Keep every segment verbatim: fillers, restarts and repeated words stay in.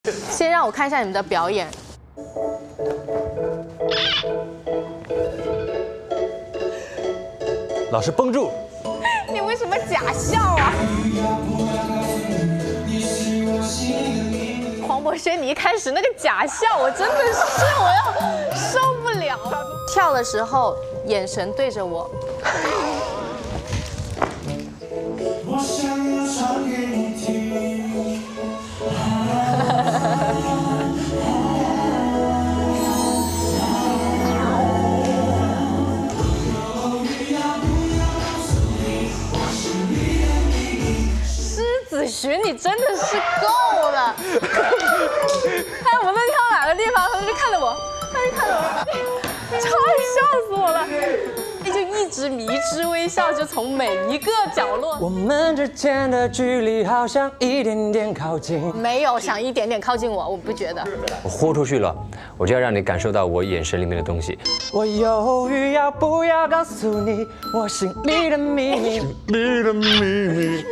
先让我看一下你们的表演。 老师绷住。 你为什么假笑啊？黄渤轩，你一开始那个假笑，我真的是我要受不了。跳的时候眼神对着我。我想要唱给你听。狮子徐，你真的是够了！哎，我们在跳哪个地方，他就看着我，他就看着我，超笑死我了！就一直迷之微笑，就从每一个角落。 我们之间的距离好像一点点靠近。 没有想一点点靠近我，我不觉得。 我豁出去了，我就要让你感受到我眼神里面的东西。我犹豫要不要告诉你我心里的秘密，你的秘密。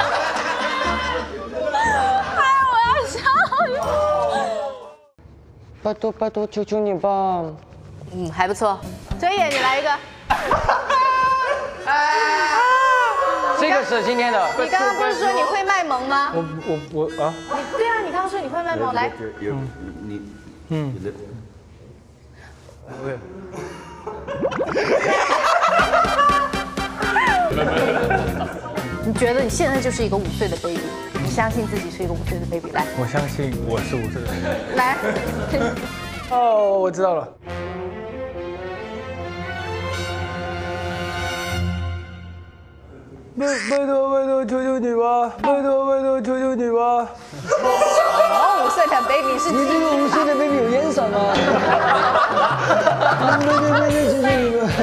哎，我要笑死！ 拜托拜托，求求你吧。 嗯，还不错。追野，你来一个。 这个是今天的。 你刚刚不是说你会卖萌吗？ 我我我啊！ 你对啊，你刚刚说你会卖萌，来。 你嗯。我也。 你觉得你现在就是一个五岁的 baby， 你相信自己是一个五岁的 baby， 来。 我相信我是五岁的 baby。 来。 哦，我知道了。拜拜托拜托，求求你吧！拜托拜托，求求你吧！ 哦，五岁的 baby 是你这个五岁的 baby 有烟嗓吗？拜托拜托，求求你吧！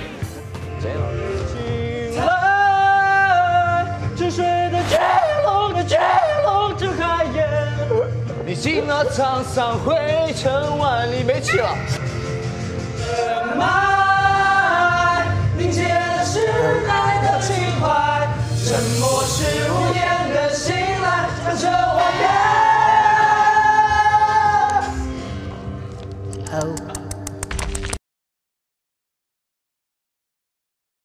醒来，沉睡的巨龙的巨龙睁开眼，历经了沧桑，灰尘万里，没气了。人脉凝结了时代的情怀，沉默是无言的信赖，让这。